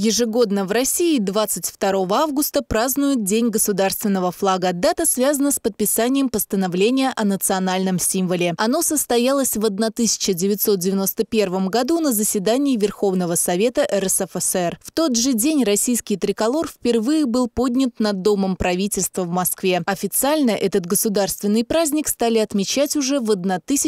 Ежегодно в России 22 августа празднуют День государственного флага. Дата связана с подписанием постановления о национальном символе. Оно состоялось в 1991 году на заседании Верховного Совета РСФСР. В тот же день российский триколор впервые был поднят над Домом правительства в Москве. Официально этот государственный праздник стали отмечать уже в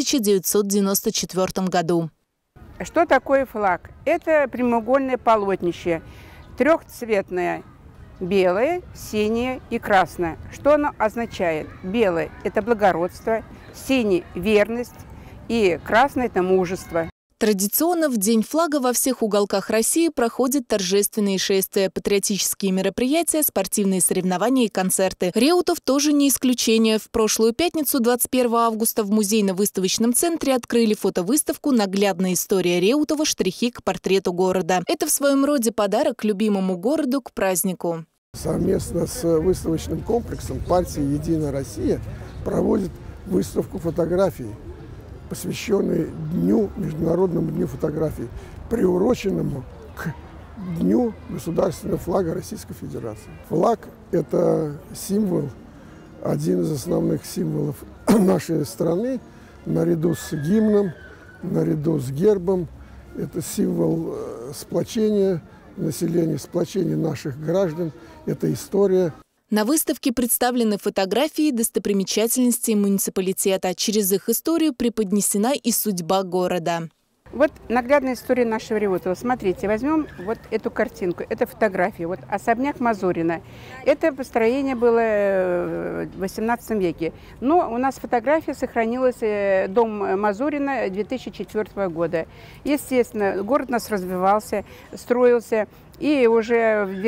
1994 году. Что такое флаг? Это прямоугольное полотнище, трехцветное, белое, синее и красное. Что оно означает? Белое – это благородство, синий – верность и красное – это мужество. Традиционно в День флага во всех уголках России проходят торжественные шествия, патриотические мероприятия, спортивные соревнования и концерты. Реутов тоже не исключение. В прошлую пятницу, 21 августа, в музейно-выставочном центре открыли фотовыставку «Наглядная история Реутова. Штрихи к портрету города». Это в своем роде подарок любимому городу к празднику. Совместно с выставочным комплексом партия «Единая Россия» проводит выставку фотографий, посвященный Международному дню фотографий, приуроченному к Дню государственного флага Российской Федерации. Флаг – это символ, один из основных символов нашей страны, наряду с гимном, наряду с гербом. Это символ сплочения населения, сплочения наших граждан, это история. На выставке представлены фотографии достопримечательностей муниципалитета. Через их историю преподнесена и судьба города. Вот наглядная история нашего Реутова. Смотрите, возьмем вот эту картинку, это фотография. Вот особняк Мазурина. Это построение было в 18 веке. Но у нас фотография сохранилась, дом Мазурина 2004 года. Естественно, город у нас развивался, строился. И уже в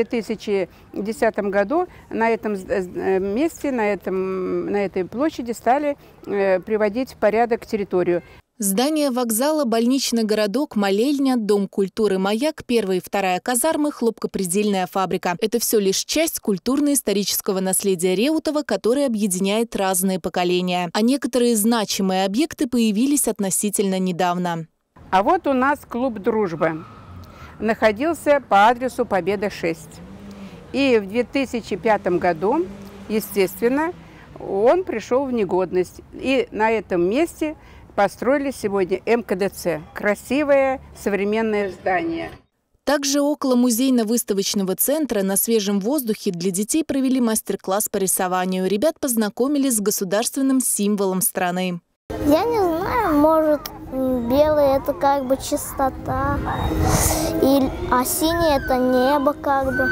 2010 году на этом месте, на этой площади стали приводить в порядок территорию. Здание вокзала, больничный городок, молельня, дом культуры «Маяк», 1 и 2 казармы, хлопкопредельная фабрика. Это все лишь часть культурно-исторического наследия Реутова, которое объединяет разные поколения. А некоторые значимые объекты появились относительно недавно. А вот у нас клуб «Дружба» находился по адресу Победа 6. И в 2005 году, естественно, он пришел в негодность. И на этом месте построили сегодня МКДЦ. Красивое современное здание. Также около музейно-выставочного центра на свежем воздухе для детей провели мастер-класс по рисованию. Ребят познакомили с государственным символом страны. Я не знаю, может, белый – это как бы чистота, а синий – это небо как бы.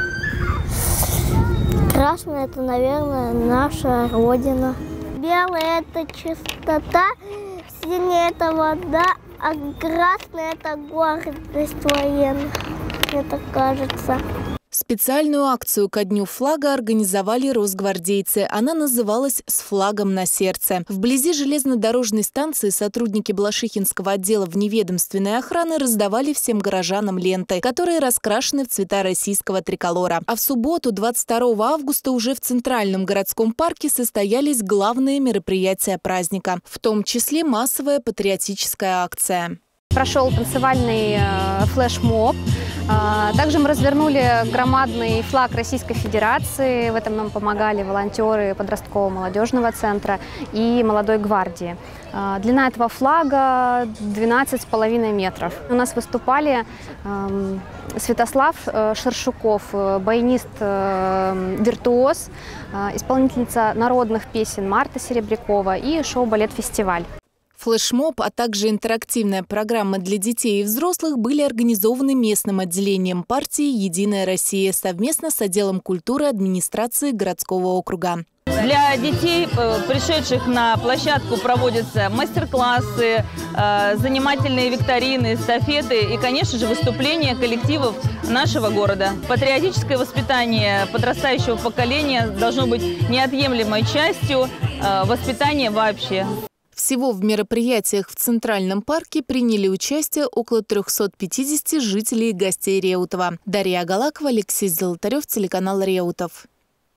Красный – это, наверное, наша Родина. Белый – это чистота, синий – это вода, а красный – это гордость военных, мне так кажется. Специальную акцию ко Дню флага организовали росгвардейцы. Она называлась «С флагом на сердце». Вблизи железнодорожной станции сотрудники Балашихинского отдела вневедомственной охраны раздавали всем горожанам ленты, которые раскрашены в цвета российского триколора. А в субботу, 22 августа, уже в Центральном городском парке состоялись главные мероприятия праздника, в том числе массовая патриотическая акция. Прошел танцевальный флешмоб. Также мы развернули громадный флаг Российской Федерации. В этом нам помогали волонтеры подросткового молодежного центра и молодой гвардии. Длина этого флага 12,5 метров. У нас выступали Святослав Шершуков, баянист-виртуоз, исполнительница народных песен Марта Серебрякова и шоу-балет-фестиваль. Флешмоб, а также интерактивная программа для детей и взрослых были организованы местным отделением партии «Единая Россия» совместно с отделом культуры администрации городского округа. Для детей, пришедших на площадку, проводятся мастер-классы, занимательные викторины, эстафеты и, конечно же, выступления коллективов нашего города. Патриотическое воспитание подрастающего поколения должно быть неотъемлемой частью воспитания вообще. Всего в мероприятиях в Центральном парке приняли участие около 350 жителей и гостей Реутова. Дарья Агалакова, Алексей Золотарев, телеканал Реутов.